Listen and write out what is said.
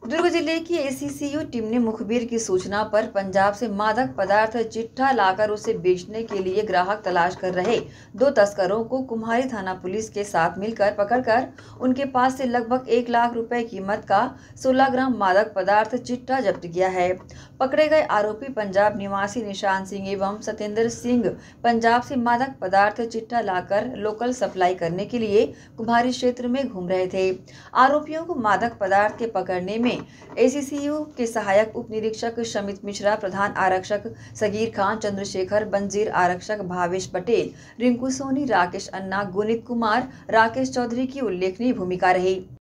दुर्ग जिले की ACCU team ने मुखबिर की सूचना पर पंजाब से मादक पदार्थ चिट्ठा लाकर उसे बेचने के लिए ग्राहक तलाश कर रहे 2 तस्करों को कुम्हारी थाना पुलिस के साथ मिलकर पकड़कर उनके पास से लगभग 1 लाख रुपए कीमत का 16 ग्राम मादक पदार्थ चिट्ठा जब्त किया है। पकड़े गए आरोपी पंजाब निवासी निशान सिंह एवं सत्येंद्र सिंह पंजाब से मादक पदार्थ चिट्ठा लाकर लोकल सप्लाई करने के लिए कुम्हारी क्षेत्र में घूम रहे थे। आरोपियों को मादक पदार्थ के पकड़ने में एसीसीयू के सहायक उप निरीक्षक शमित मिश्रा, प्रधान आरक्षक सगीर खान, चंद्रशेखर, बंजीर आरक्षक भावेश पटेल, रिंकू सोनी, राकेश अन्ना, गुनित कुमार, राकेश चौधरी की उल्लेखनीय भूमिका रही।